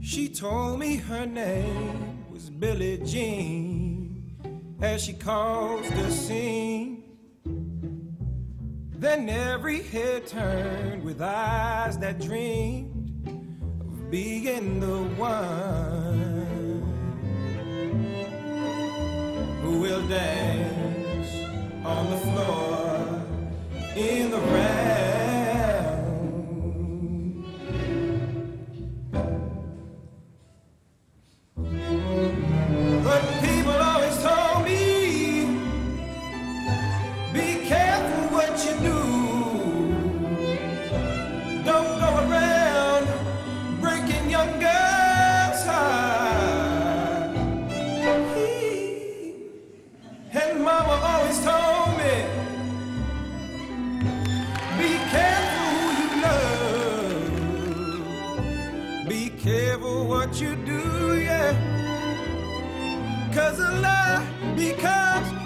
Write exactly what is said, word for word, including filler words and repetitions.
She told me her name was Billie Jean, as she caused the scene. Then every head turned with eyes that dreamed of being the one who will dance on the floor in the round. But people always told me, be careful what you do. Don't go around breaking young girls' heart. And mama always told me, be careful who you love. Be careful what you do, yeah. 'Cause a lie becomes